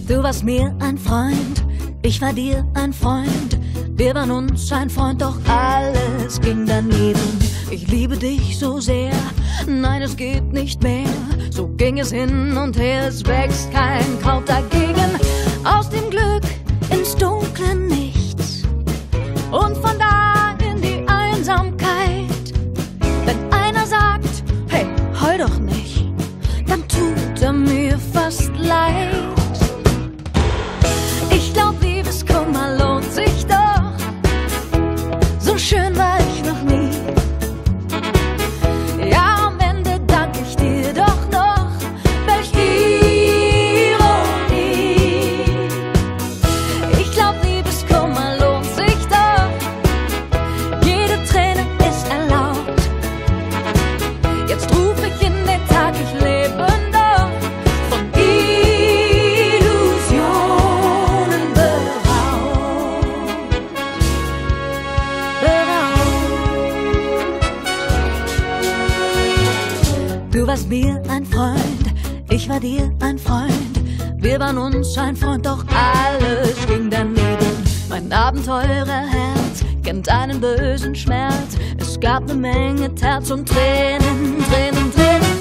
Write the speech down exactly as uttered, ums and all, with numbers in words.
Du warst mir ein Freund, ich war dir ein Freund. Wir waren uns ein Freund, doch alles ging daneben. Ich liebe dich so sehr, nein, es geht nicht mehr. So ging es hin und her, es wächst kein Kraut dagegen. Aus dem Glück ins dunkle Nichts und von da in die Einsamkeit. Wenn einer sagt, hey, heul doch nicht, dann tut er mir fast leid. Ich glaub, Liebeskummer lohnt sich doch, so schön war ich noch nie. Ja, am Ende dank ich dir doch noch, welch Ironie. Ich glaub, Liebeskummer lohnt sich doch, jede Träne ist erlaubt. Jetzt ruf ich in den Tag, ich lebe noch von Illusionen beraubt. Beraubt. Du warst mir ein Freund, ich war dir ein Freund. Wir waren uns ein Freund, doch alles ging daneben. Mein Abenteurerherz kennt einen bösen Schmerz. Es gab eine Menge Terz und Tränen, Tränen, Tränen.